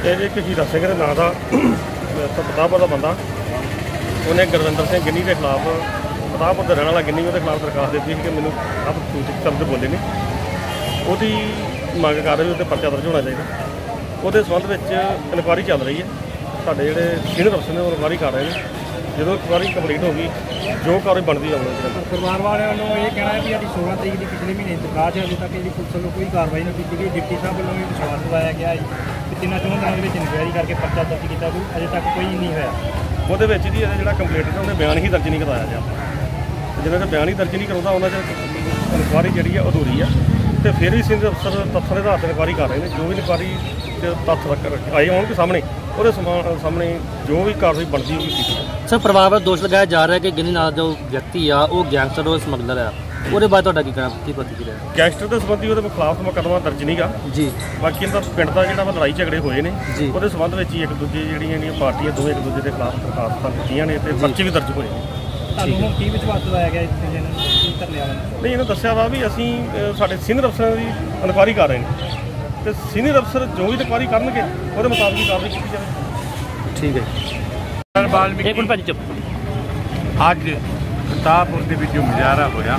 एक हीरा सिंह के नाम का प्रतापपुर का बंदा उन्हें गुरविंदर सिंह गिन्नी के खिलाफ प्रतापपुर का रहने वाला गिन्नी वो खिलाफ दरखास्त दी कि मैंने आप सूचित शब्द बोले ने वो मंग कर रही वो परचा दर्ज होना चाहिए। वो संबंध में इनकुआरी चल रही है। साढ़े जोड़े सीनियर अफसर ने इनकुआरी कर रहे हैं। जो इनकुआरी कंप्लीट होगी जो कार्रवाई बनती है। परिवार वालों ये कहना है कि अभी 16 तरीक की पिछले महीने दरखास्त है, अभी तक जी पुलिस वालों कोई कार्रवाई नहीं की गई। डिप्टी साहब वालों भी विश्वास दिलाया गया है कि 3 दिनों के इनकुआरी करके परचा दर्ज किया, अजे तक कोई नहीं होया। वो जो कंप्लेंट है उन्हें बयान ही दर्ज नहीं कराया गया। जिन्हें बयान ही दर्ज नहीं कराता उन्होंने इनकुआरी जी अधूरी है। तो फिर भी सीनियर अफसर तत्थों के आधार पर इनकुआरी कर रहे हैं। जो भी इनकुआरी तत्थ आए होंगे सामने और सामने जो भी कार्रवाई बनती होगी की। सर परिवार पर दोष लगाया जा रहा है कि गिन्नी नाल जो व्यक्ति आ वो गैंगस्टर और समगलर है, ਉਹਦੇ ਬਾਅਦ ਤੁਹਾਡਾ ਕੀ ਪ੍ਰਤੀਕਿਰਿਆ ਹੈ? ਗੈਂਗਸਟਰ ਦੇ ਸੰਬੰਧੀ ਉਹਦੇ ਖਿਲਾਫ ਮੁਕੱਦਮਾ ਦਰਜ ਨਹੀਂਗਾ ਜੀ। ਬਾਕੀ ਇਹਦਾ ਪਿੰਡ ਦਾ ਜਿਹੜਾ ਲੜਾਈ ਝਗੜੇ ਹੋਏ ਨੇ ਉਹਦੇ ਸੰਬੰਧ ਵਿੱਚ ਹੀ ਇੱਕ ਦੂਜੇ ਜਿਹੜੀਆਂ ਪਾਰਟੀਆਂ ਦੋਵੇਂ ਇੱਕ ਦੂਜੇ ਦੇ ਖਿਲਾਫ ਦਰਖਾਸਤਾਂ ਦਿੱਤੀਆਂ ਨੇ ਤੇ ਪਰਚੇ ਵੀ ਦਰਜ ਹੋਏ ਨੇ। ਤੁਹਾਨੂੰ ਕੀ ਵਿਸ਼ਵਾਸ ਦਿਵਾਇਆ ਗਿਆ ਇਸ ਚੀਜ਼ ਨੂੰ ਕੀ ਕਰਨੇ ਵਾਲਾ ਨਹੀਂ? ਇਹਨੂੰ ਦੱਸਿਆ ਵਾ ਵੀ ਅਸੀਂ ਸਾਡੇ ਸੀਨੀਅਰ ਅਫਸਰਾਂ ਦੀ ਇਨਕੁਆਰੀ ਕਰ ਰਹੇ ਨੇ ਤੇ ਸੀਨੀਅਰ ਅਫਸਰ ਜੋ ਵੀ ਇਨਕੁਆਰੀ ਕਰਨਗੇ ਉਹਦੇ ਮੁਤਾਬਕ ਹੀ ਕਾਰਵਾਈ ਕੀਤੀ ਜਾਵੇ। ਠੀਕ ਹੈ ਵਾਲਮੀਕੀ ਇੱਕ ਮਿੰਟ ਭਾਜੀ ਚੁੱਪ। ਅੱਜ प्रतापपुर के जो मुजाहरा होया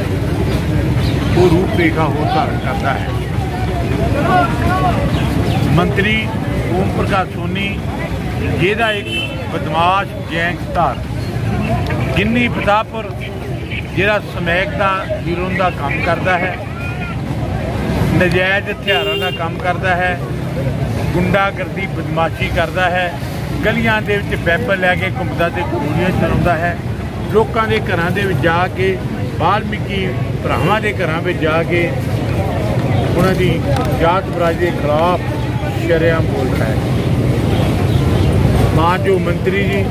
वो रूपरेखा हो धारण करता है। मंत्री ओम प्रकाश सोनी जिहदा एक बदमाश गैंगस्टर गिन्नी प्रतापपुर जिहड़ा समैक का हीरोन का काम करता है, नजायज़ हथियारों का काम करता है, गुंडागर्दी बदमाशी करता है, गलियां दे विच वैपन लैके घुमदा ते गोलियां चलाउंदा है, लोगों के घर जाके वाल्मीकि भरावां के घर जाके उन्होंने जात बराज के खिलाफ शरेआम बोलता है। मां जो मंत्री जी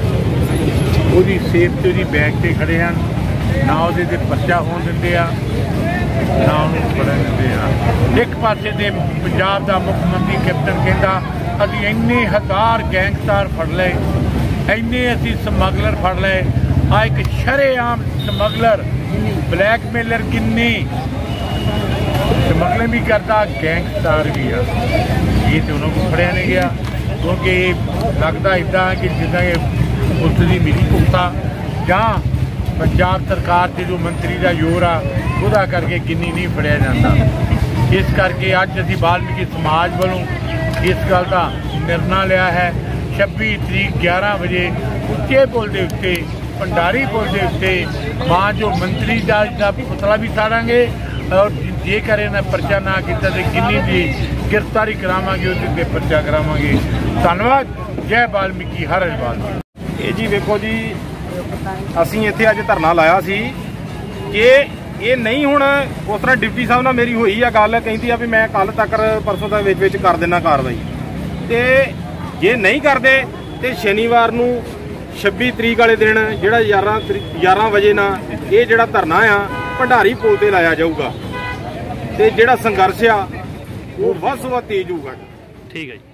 वो सेफ्टी की बैग से खड़े हैं, ना वो परचा होने देंगे ना उन्होंने फड़न देंगे। एक पासे दे पंजाब का मुख्यमंत्री कैप्टन कहता असीं इन्ने हज़ार गैंगस्टर फड़ लए, इन्ने असीं समगलर फड़ लए। आ एक शरेआम स्मगलर ब्लैकमेलर गिन्नी स्मगलिंग भी करता गैंगस्टर भी है। ये तो उन्होंने फड़िया नहीं गया क्योंकि लगता इदा कि जिदा पुलिस की मिली भुगता जहाँ पंजाब सरकार के जो मंत्री का जोर आ वह करके गिन्नी नहीं फड़िया जाता। इस करके अज असीं वाल्मीकि समाज वालों इस गल का निर्णय लिया है 26 तरीक 11 बजे उच्चे पुल के उत्ते भंडारी पुल के उत्ते मां जो मंत्री का पुतला भी साड़ांगे और जेकर इन्हें परचा ना किया तो गिन्नी की गिरफ्तारी करावांगे उसके परचा करावांगे। धन्यवाद। जय वाल्मीकि हर वाल्मीकि। ये जी देखो जी असीं इत्थे अज धरना लाया सी कि ये नहीं हुण उस तरह डिप्टी साहब नाल मेरी होई आ गल, कहंदी आ भी मैं कल तक परसों तक विच कर देना कार्रवाई, ते जे नहीं करदे ते शनिवार नूं 26 तरीक वाले दिन जिहड़ा 11 बजे ना ये जिहड़ा धरना आ भंडारी पुल ते लाया जाऊगा ते जिहड़ा संघर्ष आ वो वध तो वध तेज होगा। ठीक है जी।